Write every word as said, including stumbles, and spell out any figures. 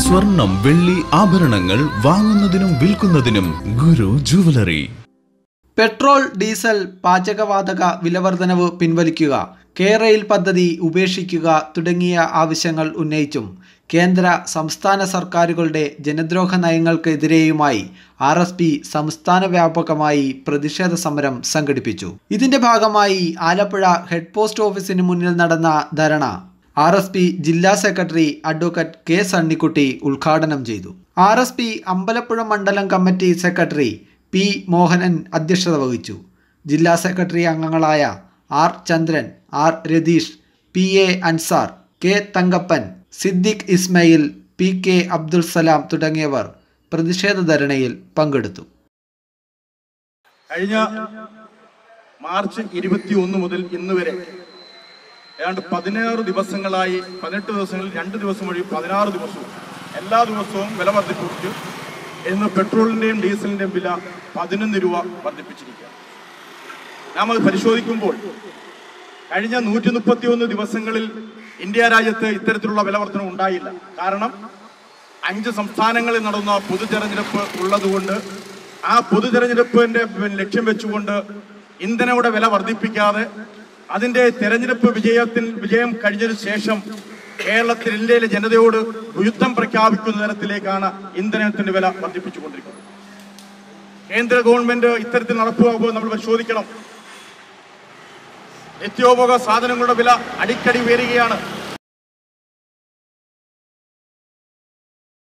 സ്വർണം വെള്ളി ആഭരണങ്ങൾ വാങ്ങുന്നതിനും വിൽക്കുന്നതിനും ഗുരു ജുവലറി. പെട്രോൾ ഡീസൽ പാചകവാതക വിലവർധനവ് പിൻവലിക്കുക, കേരയിൽ പദ്ധതി ഉപേക്ഷിക്കുക തുടങ്ങിയ ആവശ്യങ്ങൾ ഉന്നയിച്ചും കേന്ദ്ര സംസ്ഥാന സർക്കാരുകളുടെ ജനദ്രോഹ നയങ്ങൾക്കെതിരെയുമായി ആർ എസ് പി സംസ്ഥാന വ്യാപകമായി പ്രതിഷേധ സമരം സംഘടിപ്പിച്ചു. ഇതിന്റെ ഭാഗമായി ആലപ്പുഴ ഹെഡ് പോസ്റ്റ് ഓഫീസിന് മുന്നിൽ നടന്ന ധർണ ആർ എസ് പി ജില്ലാ സെക്രട്ടറി അഡ്വക്കേറ്റ് കെ സണ്ണിക്കുട്ടി ഉദ്ഘാടനം ചെയ്തു. ആർ എസ് പി അമ്പലപ്പുഴ മണ്ഡലം കമ്മിറ്റി സെക്രട്ടറി പി മോഹനൻ അധ്യക്ഷത വഹിച്ചു. ജില്ലാ സെക്രട്ടറി അംഗങ്ങളായ R Chandran, R Ratheesh, P A Ansar, K Thankappan, Siddique Ismail, P K Abdul Salam തുടങ്ങിയവർ പ്രതിഷേധ ധരണയിൽ പങ്കെടുത്തു. കഴിഞ്ഞ മാർച്ച് ഇരുപത്തി ഒന്ന് മുതൽ ഇന്ന് വരെ ഏതാണ്ട് പതിനാറ് ദിവസങ്ങളായി, പതിനെട്ട് ദിവസങ്ങളിൽ രണ്ട് ദിവസം വഴി പതിനാറ് ദിവസവും എല്ലാ ദിവസവും വില വർദ്ധിപ്പിച്ചു. ഇന്ന് പെട്രോളിന്റെയും ഡീസലിന്റെയും വില പതിനൊന്ന് രൂപ വർദ്ധിപ്പിച്ചിരിക്കുക. നാം അത് പരിശോധിക്കുമ്പോൾ കഴിഞ്ഞ നൂറ്റി മുപ്പത്തി ഒന്ന് ദിവസങ്ങളിൽ ഇന്ത്യ രാജ്യത്ത് ഇത്തരത്തിലുള്ള വില വർധന ഉണ്ടായില്ല. കാരണം അഞ്ച് സംസ്ഥാനങ്ങളിൽ നടന്ന പൊതു തെരഞ്ഞെടുപ്പ് ഉള്ളതുകൊണ്ട് ആ പൊതു തെരഞ്ഞെടുപ്പിന്റെ ലക്ഷ്യം വെച്ചുകൊണ്ട് ഇന്ധനയുടെ വില വർദ്ധിപ്പിക്കാതെ അതിന്റെ തെരഞ്ഞെടുപ്പ് വിജയത്തിൽ വിജയം കഴിഞ്ഞതിന് ശേഷം കേരളത്തിൽ ഇന്ത്യയിലെ ജനതയോട് യുദ്ധം പ്രഖ്യാപിക്കുന്ന തരത്തിലേക്കാണ് ഇന്ധനത്തിന്റെ വില വർദ്ധിപ്പിച്ചുകൊണ്ടിരിക്കുന്നത്. കേന്ദ്ര ഗവൺമെന്റ് ഇത്തരത്തിൽ നടപ്പാക്കുമ്പോൾ നമ്മൾ പരിശോധിക്കണം. നിത്യോപയോഗ സാധനങ്ങളുടെ വില അടിക്കടി ഉയരുകയാണ്.